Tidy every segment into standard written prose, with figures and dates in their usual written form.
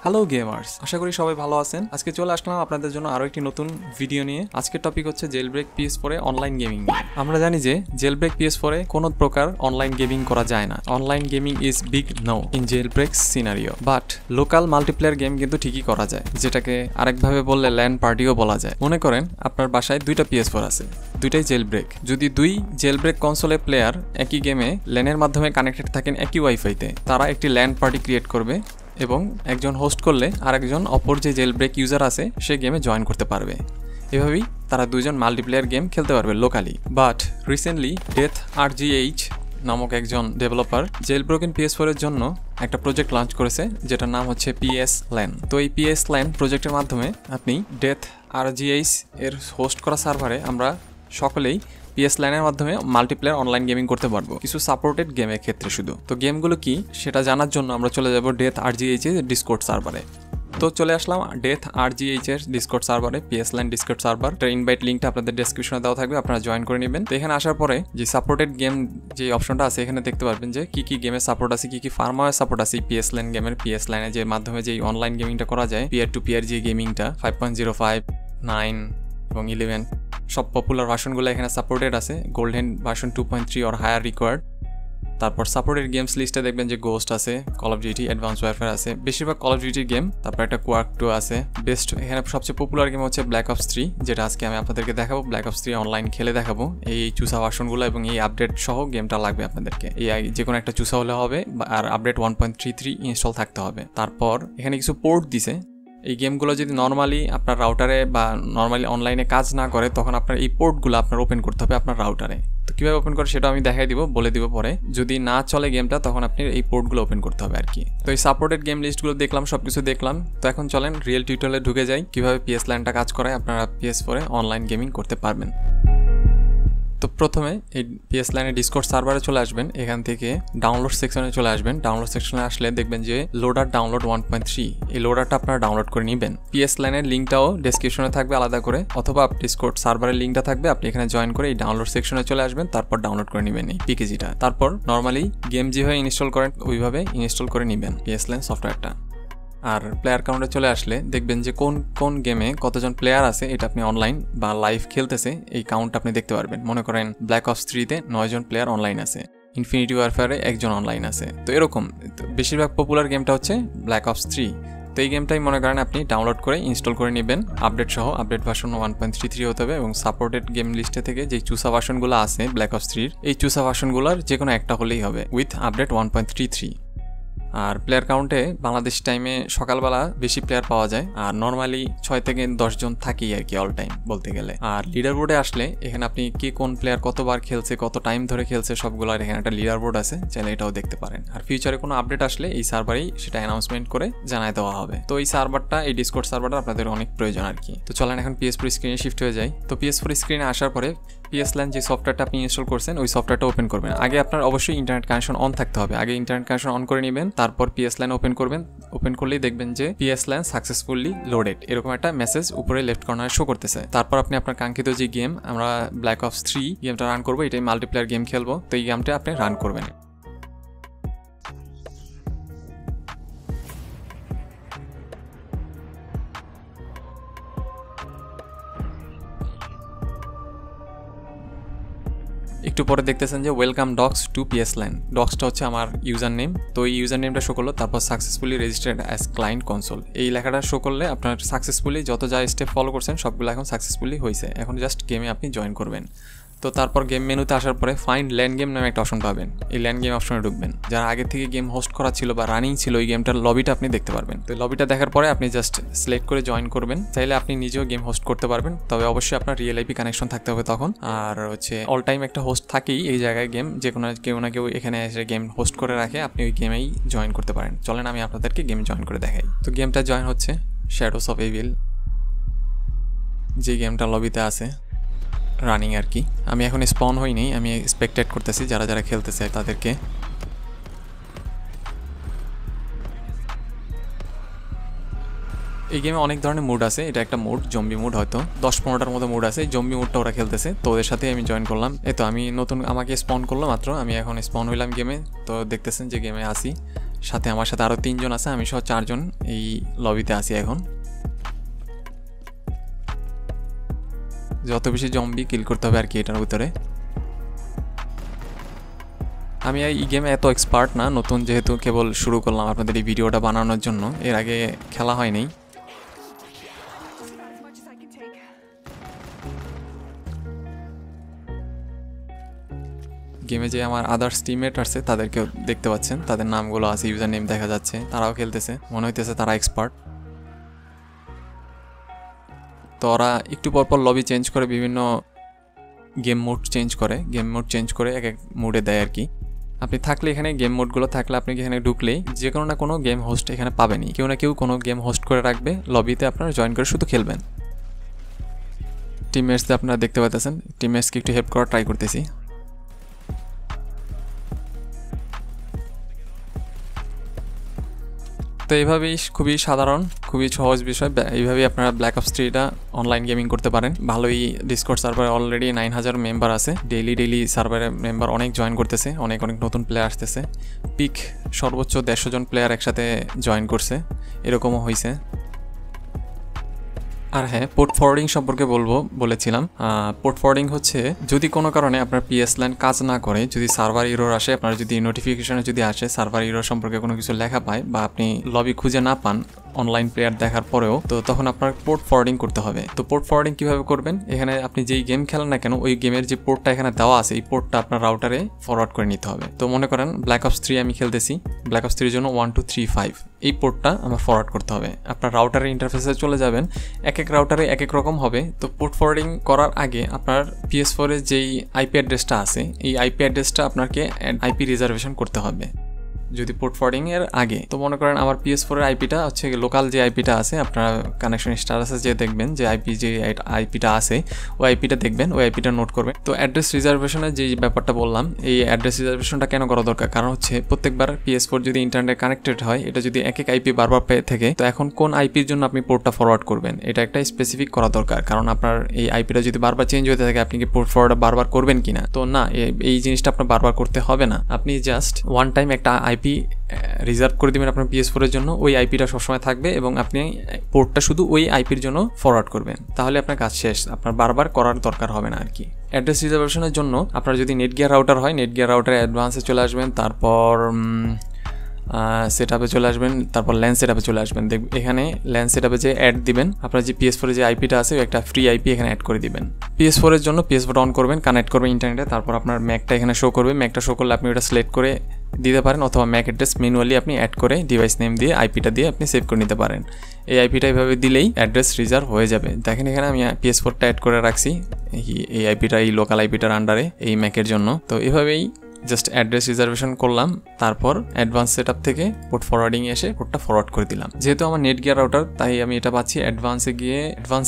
Hello gamers, আশা করি সবাই ভালো আছেন। আজকে চলে আসলাম আপনাদের জন্য আরো একটি নতুন ভিডিও নিয়ে। আজকের টপিক হচ্ছে জেলব্রেক PS4 এ অনলাইন গেমিং নিয়ে। আমরা জানি যে জেলব্রেক PS4 এ কোনো প্রকার অনলাইন গেমিং করা যায় না। Online gaming is big no in jailbreak scenario, but local multiplayer game কিন্তু ঠিকই করা যায়, যেটাকে আরেকভাবে বললে ল্যান পার্টিও বলা যায়। মনে করেন আপনার বাসায় দুইটা PS4 আছে, দুইটাই জেলব্রেক। যদি দুই জেলব্রেক কনসোলে প্লেয়ার একই গেমে ল্যানের মাধ্যমে কানেক্টেড থাকেন একই ওয়াইফাইতে, তারা একটি ল্যান পার্টি ক্রিয়েট করবে এবং একজন হোস্ট করলে আরেকজন অপর যে জেলব্রেক ইউজার আছে সে গেমে জয়েন করতে পারবে। এভাবেই তারা দুইজন মাল্টিপ্লেয়ার গেম খেলতে পারবে locally. But recently death RGH নামক একজন ডেভেলপার জেলব্রোকেন PS4 এর জন্য একটা প্রজেক্ট লঞ্চ করেছে, যেটার নাম হচ্ছে PS LAN। তো এই PS LAN প্রজেক্টের মাধ্যমে আপনি ডেথ RGH এর হোস্ট করা সার্ভারে আমরা সকলেই PS LAN এর মাধ্যমে মাল্টিপ্লেয়ার অনলাইন গেমিং করতে পারবো, কিছু সাপোর্টেড গেমের ক্ষেত্রে শুধু। তো গেমগুলো কি সেটা জানার জন্য আমরা চলে যাব ডেথ RGH এর ডিসকর্ড সার্ভারে। তো চলে আসলাম ডেথ RGH এর ডিসকর্ড সার্ভারে, PS LAN ডিসকর্ড সার্ভার। এর ইনভাইট লিঙ্কটা আপনাদের ডেসক্রিপশনে দেওয়া থাকবে, আপনারা জয়েন করে নেবেন। তো এখানে আসার পরে যে সাপোর্টেড গেম যে অপশনটা আছে এখানে দেখতে পারবেন যে কি কি গেমের সাপোর্ট আছে, কি কি ফার্মওয়্যার সাপোর্ট আছে PS LAN গেমের। PS LAN এর যে মাধ্যমে যে অনলাইন গেমিংটা করা যায়, পিয়ার টু পিয়ার যে গেমিংটা 5.05, 9 এবং 11 সব পপুলার ভার্সনগুলো এখানে সাপোর্টেড আছে। Golden version 2.3 or higher required. তারপর সাপোর্টেড গেমস লিস্টে দেখবেন যে গোস্ট আছে, call of duty, advance warfare আছে, বেশিরভাগ কল অফ ডিউটির গেম। তারপর একটা কোয়ার্ক 2 আছে। বেস্ট এখানে সবচেয়ে পপুলার গেম হচ্ছে ব্ল্যাক অপস 3, যেটা আজকে আমি আপনাদেরকে দেখাবো। ব্ল্যাক অপস 3 অনলাইন খেলে দেখাবো। এই চুসা ভার্সনগুলো এবং এই আপডেট সহ গেমটা লাগবে আপনাদেরকে। এই যে কোনো একটা চুসা হলে হবে, আর আপডেট 1.33 ইনস্টল থাকতে হবে। তারপর এখানে কিছু পোর্ট দিছে। এই গেমগুলো যদি নর্মালি আপনার রাউটারে বা নর্মালি অনলাইনে কাজ না করে, তখন আপনার এই পোর্টগুলো আপনার ওপেন করতে হবে আপনার রাউটারে। তো কীভাবে ওপেন করে সেটা আমি দেখাই দিব, বলে দিব পরে। যদি না চলে গেমটা তখন আপনি এই পোর্টগুলো ওপেন করতে হবে আর কি। তো এই সাপোর্টেড গেম লিস্টগুলো দেখলাম, সব কিছু দেখলাম। তো এখন চলেন রিয়েল টিউটোরিয়ালে ঢুকে যাই, কীভাবে PS LAN-টা কাজ করে, আপনারা PS4 এ অনলাইন গেমিং করতে পারবেন। তো প্রথমে এই PS LAN এর ডিসকর্ড সার্ভারে চলে আসবেন। এখান থেকে ডাউনলোড সেকশনে চলে আসবেন। ডাউনলোড সেকশনে আসলে দেখবেন যে লোডার ডাউনলোড 1.3, এই লোডারটা আপনারা ডাউনলোড করে নেবেন। PS LAN এর লিঙ্কটাও ডেসক্রিপশনে থাকবে আলাদা করে, অথবা ডিসকর্ড সার্ভারের লিঙ্কটা থাকবে, আপনি এখানে জয়েন করে এই ডাউনলোড সেকশনে চলে আসবেন। তারপর ডাউনলোড করে নেবেন এই PKG-টা। তারপর নর্মালি গেম যেভাবে ইনস্টল করেন ওইভাবে ইনস্টল করে নেবেন PS LAN সফটওয়্যারটা। আর প্লেয়ার কাউন্টে চলে আসলে দেখবেন যে কোন কোন গেমে কতজন প্লেয়ার আছে, এটা আপনি অনলাইন বা লাইভ খেলতেছে এই কাউন্ট আপনি দেখতে পারবেন। মনে করেন ব্ল্যাক অপস 3-তে 9 জন প্লেয়ার অনলাইন আছে, ইনফিনিটি ওয়ারফেয়ারে 1 জন অনলাইন আছে। তো এরকম বেশিরভাগ পপুলার গেমটা হচ্ছে ব্ল্যাক অপস 3। তো এই গেমটাই মনে করেন আপনি ডাউনলোড করে ইনস্টল করে নেবেন আপডেট সহ। আপডেট ভার্সন 1.33 হতে হবে এবং সাপোর্টেড গেম লিস্টে থেকে যে চুসা ভার্সনগুলো আছে ব্ল্যাক অপস 3-র, এই চুসা ভার্সনগুলোর যে কোনো একটা হলেই হবে উইথ আপডেট 1.33। আর প্লেয়ার কাউন্টে বাংলাদেশ টাইমে সকালবেলা বেশি প্লেয়ার পাওয়া যায়, আর নর্মালি 6 থেকে 10 জন থাকেই আর কি অল টাইম বলতে গেলে। আর লিডার বোর্ডে আসলে এখানে আপনি কে কোন প্লেয়ার কতবার খেলছে, কত টাইম ধরে খেলছে সবগুলোর এখানে একটা লিডার বোর্ড আছে, চাইলে এটাও দেখতে পারেন। আর ফিউচারে কোনো আপডেট আসলে এই সার্ভারেই সেটা অ্যানাউন্সমেন্ট করে জানাই দেওয়া হবে। তো এই সার্ভারটা, এই ডিসকর্ড সার্ভারটা আপনাদের অনেক প্রয়োজন আর কি। তো চলেন এখন PS4 স্ক্রিনে শিফট হয়ে যায়। তো PS4 স্ক্রিনে আসার পরে PS LAN যে সফটওয়্যারটা আপনি ইনস্টল করছেন ওই সফটওয়্যারটা ওপেন করবেন। আগে আপনার অবশ্যই ইন্টারনেট কানেকশন অন থাকতে হবে, আগে ইন্টারনেট কানেকশন অন করে নেবেন। তারপর PS LAN ওপেন করবেন। ওপেন করলেই দেখবেন যে PS LAN সাকসেসফুলি লোডেড এরকম একটা মেসেজ উপরে লেফট কর্নারে শো করতেছে। তারপর আপনি আপনার কাঙ্ক্ষিত যে গেম, আমরা ব্ল্যাক অপস 3 গেমটা রান করবো, এটাই মাল্টিপ্লেয়ার গেম খেলবো, তো এই গেমটা আপনি রান করবেন। একটু পরে দেখতেছেন যে welcome docs to PS LAN। ডক্সটা হচ্ছে আমার ইউজার নেম। তো এই ইউজার নেমটা শো করলো, তারপর successfully registered as client console এই লেখাটা শো করলে আপনার সাকসেসফুলি যত যা স্টেপ ফলো করছেন সবগুলো এখন সাকসেসফুলি হয়েছে। এখন জাস্ট গেমে আপনি জয়েন করবেন। তো তারপর গেম মেনুতে আসার পরে ফাইন্ড ল্যান গেম নামে একটা অপশন পাবেন, এই ল্যান গেম অপশনে ঢুকবেন। যারা আগে থেকে গেম হোস্ট করা ছিল বা রানিং ছিল এই গেমটার লবিটা আপনি দেখতে পারবেন। তো লবিটা দেখার পরে আপনি জাস্ট সিলেক্ট করে জয়েন করবেন। চাইলে আপনি নিজেও গেম হোস্ট করতে পারবেন, তবে অবশ্যই আপনার রিয়েল IP কানেকশন থাকতে হবে তখন। আর হচ্ছে অল টাইম একটা হোস্ট থাকেই এই জায়গায়, গেম যে কোনো কেউ না কেউ এখানে এসে গেম হোস্ট করে রাখে, আপনি ওই গেমেই জয়েন করতে পারেন। চলেন আমি আপনাদেরকে গেম জয়েন করে দেখাই। তো গেমটা জয়েন হচ্ছে শ্যাডোস অফ এভিল, যে গেমটা লবিতে আছে রানিং আর কি। আমি এখন স্পন হইনি, আমি স্পেকটেট করতেছি যারা যারা খেলতেছে তাদেরকে। এই গেমে অনেক ধরনের মুড আছে, এটা একটা মুড জম্বি মুড, হয়তো 10-15টার মতো মুড আছে। জম্বি মুডটা ওরা খেলতেছে, তো ওদের সাথে আমি জয়েন করলাম। এই তো আমি নতুন আমাকে স্পন করলো মাত্র, আমি এখন স্পন হইলাম গেমে। তো দেখতেছেন যে গেমে আসি সাথে আমার সাথে আরও 3 জন আছে, আমি সহ 4 জন এই লবিতে আছি এখন। যত বেশি জম্বি কিল করতে হবে আর কি এটার ভিতরে। আমি এই গেমে এত এক্সপার্ট না, নতুন যেহেতু কেবল শুরু করলাম আপনাদের এই ভিডিওটা বানানোর জন্য, এর আগে খেলা হয়নি। গেমে যে আমার আদার্স টিমমেট আছে তাদেরকেও দেখতে পাচ্ছেন, তাদের নামগুলো আছে, ইউজার নেম দেখা যাচ্ছে, তারাও খেলতেছে, মনে হইতেছে তারা এক্সপার্ট। তো ওরা একটু পরপর লবি চেঞ্জ করে, বিভিন্ন গেম মোড চেঞ্জ করে এক এক মোডে দেয় আর কি। আপনি থাকলে এখানে গেম মোডগুলো থাকলে আপনি এখানে ঢুকলেই যে কোনো না কোনো গেম হোস্ট এখানে পাবেনই, কেউ না কেউ কোনো গেম হোস্ট করে রাখবে, লবিতে আপনারা জয়েন করে শুধু খেলবেন। টিমমেটসে আপনারা দেখতে পাচ্ছেন, টিমমেটসকে একটু হেল্প করার ট্রাই করতেছি। তো এইভাবেই খুবই সাধারণ, খুবই সহজ বিষয়, এইভাবেই আপনারা ব্ল্যাক অপস 3টা অনলাইন গেমিং করতে পারেন। ভালোই ডিসকর্ড সার্ভারে অলরেডি 9000 মেম্বার আছে, ডেইলি সার্ভারের মেম্বার অনেক জয়েন করতেছে, অনেক নতুন প্লেয়ার আসতেছে। পিক সর্বোচ্চ 150 জন প্লেয়ার একসাথে জয়েন করছে, এরকমও হয়েছে। আর হ্যাঁ, পোর্ট ফরওয়ার্ডিং সম্পর্কে বলেছিলাম। পোর্ট ফরওয়ার্ডিং হচ্ছে যদি কোনো কারণে আপনার পিএস লাইন কাজ না করে, যদি সার্ভার ইরর আসে, আপনার যদি নোটিফিকেশনে যদি আসে সার্ভার ইরর সম্পর্কে কোনো কিছু লেখা পায়, বা আপনি লবি খুঁজে না পান অনলাইন প্লেয়ার দেখার পরেও, তো তখন আপনার পোর্ট ফরওয়ার্ডিং করতে হবে। তো পোর্ট ফরওয়ার্ডিং কীভাবে করবেন, এখানে আপনি যেই গেম খেলেন না কেন ওই গেমের যে পোর্টটা এখানে দেওয়া আছে, এই পোর্টটা আপনার রাউটারে ফরওয়ার্ড করে নিতে হবে। তো মনে করেন ব্ল্যাক অপস 3 আমি খেলতেছি, ব্ল্যাক অপস 3 জন্য 1235 এই পোর্টটা আমার ফরওয়ার্ড করতে হবে। আপনার রাউটারের ইন্টারফেসে চলে যাবেন, এক এক রাউটারে এক এক রকম হবে। তো পোর্ট ফরওয়ার্ডিং করার আগে আপনার PS4 এর যেই আইপি অ্যাড্রেসটা আছে, এই আইপি অ্যাড্রেসটা আপনাকে আইপি রিজার্ভেশন করতে হবে যদি পোর্ট ফরওয়ার্ডিং এর আগে। তো মনে করেন আমার PS4 এর আইপিটা হচ্ছে লোকাল যে আইপিটা আছে, আপনারা কানেকশন স্ট্যাটাসে যে দেখবেন যে আইপিটা আছে, ওই আইপিটা দেখবেন, ওই আইপিটা নোট করবেন। তো অ্যাড্রেস রিজার্ভেশনের যে ব্যাপারটা বললাম, এই অ্যাড্রেস রিজার্ভেশনটা কেন করা দরকার, কারণ হচ্ছে প্রত্যেকবার PS4 যদি ইন্টারনেট কানেক্টেড হয়, এটা যদি এক এক আইপি বারবার পেয়ে থাকে, তো এখন কোন আইপির জন্য আপনি পোর্টটা ফরওয়ার্ড করবেন এটা একটা স্পেসিফিক করা দরকার। কারণ আপনার এই আইপিটা যদি বারবার চেঞ্জ হতে থাকে, আপনি কি পোর্ট ফরওয়ার্ড বারবার করবেন কিনা? তো না, এই জিনিসটা আপনার বারবার করতে হবে না, আপনি জাস্ট ওয়ান টাইম একটা আইপি রিজার্ভ করে দিবেন আপনার PS4 এর জন্য, ওই আইপিটা সবসময় থাকবে এবং আপনি পোর্টটা শুধু ওই আইপির জন্য ফরওয়ার্ড করবেন, তাহলে আপনার কাজ শেষ, আপনার বারবার করার দরকার হবে না আর কি। অ্যাড্রেস রিজার্ভেশনের জন্য আপনার যদি নেটগিয়ার রাউটার হয়, নেটগিয়ার রাউটারে অ্যাডভান্সে চলে আসবেন, তারপর সেটআপে চলে আসবেন, তারপর ল্যান্ড সেটআপে চলে আসবেন। এখানে ল্যান্ড সেটআপে যে অ্যাড দিবেন, আপনার যে PS4 এর যে আইপিটা আছে, একটা ফ্রি আইপি এখানে অ্যাড করে দিবেন। PS4 এর জন্য PS4 অন করবেন, কানেক্ট করবেন ইন্টারনেটে, তারপর আপনার ম্যাকটা এখানে শো করবে, ম্যাকটা শো করলে আপনি ওটা সিলেক্ট করে দিতে পারেন, অথবা ম্যাক অ্যাড্রেস ম্যানুয়ালি আপনি অ্যাড করে ডিভাইস নেম দিয়ে আইপিটা দিয়ে আপনি সেভ করে নিতে পারেন। এই আইপিটা এইভাবে দিলেই অ্যাড্রেস রিজার্ভ হয়ে যাবে। দেখেন এখানে আমি PS4টা অ্যাড করে রাখছি, এই আইপিটা, এই লোকাল আইপিটার আন্ডারে এই ম্যাকের জন্য। তো এভাবেই জাস্ট অ্যাড্রেস রিজার্ভেশন করলাম, তারপর অ্যাডভান্স সেটআপ থেকে পোর্ট ফরওয়ার্ডিং এসে পোর্টটা ফরওয়ার্ড করে দিলাম। যেহেতু আমার নেটগিয়ার রাউটার, তাই আমি এটা পাচ্ছি অ্যাডভান্সে গিয়ে অ্যাডভান্স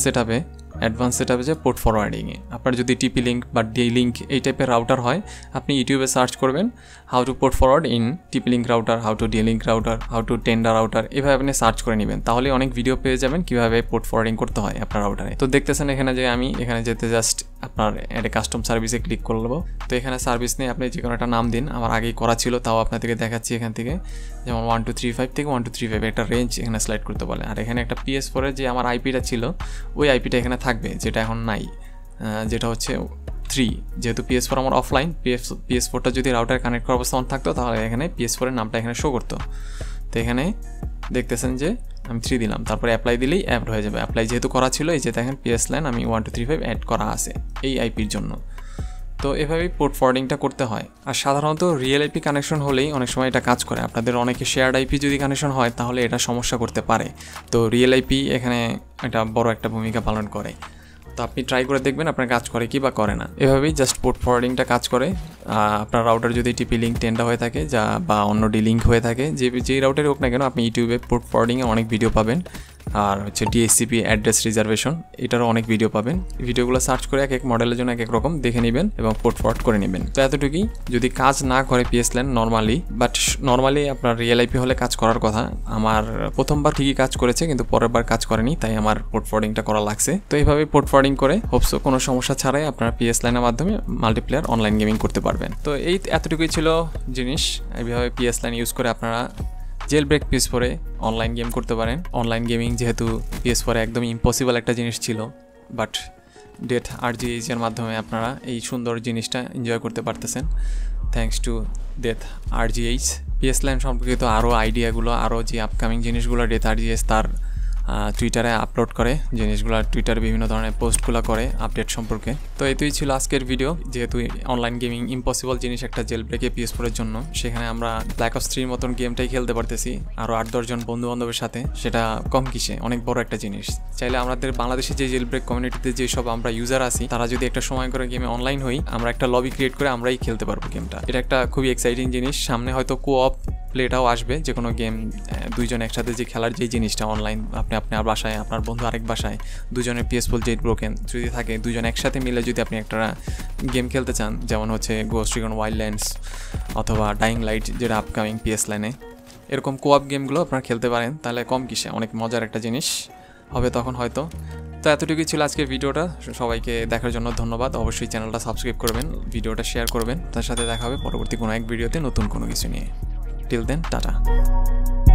সেটআপে যে পোর্ট ফরওয়ার্ডিংয়ে। আপনার যদি টিপি লিঙ্ক বা ডি লিঙ্ক এই টাইপের রাউটার হয়, আপনি ইউটিউবে সার্চ করবেন how to port forward in TP link router, how to D link router, how to Tenda router, এভাবে আপনি সার্চ করে নেবেন, তাহলে অনেক ভিডিও পেয়ে যাবেন কীভাবে পোর্ট ফরওয়ার্ডিং করতে হয় আপনার রাউটারে। তো দেখতেছেন এখানে যে আমি এখানে যেতে জাস্ট আপনার একটা কাস্টম সার্ভিসে ক্লিক করে নেবো। তো এখানে সার্ভিস নিয়ে আপনি যে কোনো একটা নাম দিন, আমার আগেই করা ছিল, তাও আপনাদেরকে দেখাচ্ছি এখান থেকে, যেমন 1235 থেকে 1235 একটা রেঞ্জ এখানে সিলেক্ট করতে বলে। আর এখানে একটা PS4 এর যে আমার আইপিটা ছিল, ওই আইপিটা এখানে থাকবে, যেটা এখন নাই, যেটা হচ্ছে 3। যেহেতু PS4 আমার অফলাইন, PS4টা যদি রাউটার কানেক্ট করা অবস্থা অন থাকতো, তাহলে এখানে PS4 এর নামটা এখানে শো করতো। তো এখানে দেখতেছেন যে আমি 3 দিলাম, তারপরে অ্যাপ্লাই দিলেই অ্যাড হয়ে যাবে। অ্যাপ্লাই যেহেতু করা ছিল, এই যে দেখেন PS লাইন আমি 1235 অ্যাড করা আছে এই আইপির জন্য। তো এভাবেই পোর্ট ফরওয়ার্ডিংটা করতে হয়। আর সাধারণত রিয়েল আইপি কানেকশন হলেই অনেক সময় এটা কাজ করে। আপনাদের অনেকে শেয়ার্ড আইপি যদি কানেকশন হয়, তাহলে এটা সমস্যা করতে পারে। তো রিয়েল আইপি এখানে একটা বড় একটা ভূমিকা পালন করে। তো আপনি ট্রাই করে দেখবেন আপনার কাজ করে কি বা করে না। এভাবেই জাস্ট পোর্ট ফরওয়ার্ডিংটা কাজ করে। আপনার রাউটার যদি টিপি লিঙ্ক 10টা হয়ে থাকে বা অন্য ডি লিঙ্ক হয়ে থাকে, যেই রাউটারে হোক না কেন, আপনি ইউটিউবে পোর্ট ফরওয়ার্ডিংয়ে অনেক ভিডিও পাবেন। আর হচ্ছে ডিএসসিপি অ্যাড্রেস রিজার্ভেশন, এটারও অনেক ভিডিও পাবেন। ভিডিওগুলো সার্চ করে এক এক মডেলের জন্য এক এক রকম দেখে নেবেন এবং পোর্ট ফরওয়ার্ড করে নেবেন। তো এতটুকুই। যদি কাজ না করে PS লাইন নর্মালি আপনার রিয়েল আইপি হলে কাজ করার কথা। আমার প্রথমবার ঠিকই কাজ করেছে, কিন্তু পরের বার কাজ করেনি, তাই আমার পোর্ট ফরওয়ার্ডিংটা করা লাগছে। তো এইভাবে পোর্ট ফরওয়ার্ডিং করে হোপসো কোনো সমস্যা ছাড়াই আপনার PS লাইনের মাধ্যমে মাল্টিপ্লেয়ার অনলাইন গেমিং করতে পারবেন। তো এতটুকুই ছিল জিনিস। এইভাবে PS লাইন ইউজ করে আপনারা জেল ব্রেক PS4-এ অনলাইন গেম করতে পারেন। অনলাইন গেমিং যেহেতু PS4-এ একদম ইম্পসিবল একটা জিনিস ছিল, বাট ডেথ RGH এর মাধ্যমে আপনারা এই সুন্দর জিনিসটা এনজয় করতে পারতেছেন thanks to death RGH। PS Land সম্পর্কিত আরও আইডিয়াগুলো, আরও যে আপকামিং জিনিসগুলো ডেথ RGH তার টুইটারে আপলোড করে, জিনিসগুলো টুইটারে বিভিন্ন ধরনের পোস্টগুলো করে আপডেট সম্পর্কে। তো এটাই ছিল আজকের ভিডিও। যেহেতু অনলাইন গেমিং ইম্পসিবল জিনিস একটা জেল ব্রেকে PS4-এর জন্য, সেখানে আমরা ব্ল্যাক অপস 3 মতন গেমটাই খেলতে পারতেছি আরও 8-10 জন বন্ধু বান্ধবের সাথে। সেটা কম কিসে, অনেক বড় একটা জিনিস। চাইলে আমাদের বাংলাদেশে যে জেল ব্রেক কমিউনিটিতে যেসব আমরা ইউজার আছি, তারা যদি একটা সময় করে গেমে অনলাইন হই, আমরা একটা লবি ক্রিয়েট করে আমরাই খেলতে পারবো গেমটা। এটা একটা খুবই এক্সাইটিং জিনিস। সামনে হয়তো কোঅপ প্লেটাও আসবে, যে কোনো গেম দুইজন একসাথে যে খেলার যে জিনিসটা অনলাইন, আপনি আপনার বাসায়, আপনার বন্ধু আরেক বাসায়, দুজনের PS4 জেট ব্রোকেন যদি থাকে, দুজন একসাথে মিলে যদি আপনি একটা গেম খেলতে চান, যেমন হচ্ছে গোস্ট রিকন ওয়াইল্ডল্যান্ডস অথবা ডাইং লাইট যেটা আপকামিং PS Land-এ, এরকম কোঅপ গেমগুলো আপনারা খেলতে পারেন, তাহলে কম কিসে অনেক মজার একটা জিনিস হবে তখন হয়তো। তো এতটুকুই ছিল আজকের ভিডিওটা। সবাইকে দেখার জন্য ধন্যবাদ। অবশ্যই চ্যানেলটা সাবস্ক্রাইব করবেন, ভিডিওটা শেয়ার করবেন। তার সাথে দেখা হবে পরবর্তী কোনো এক ভিডিওতে নতুন কোনো কিছু নিয়ে। Till then, tata.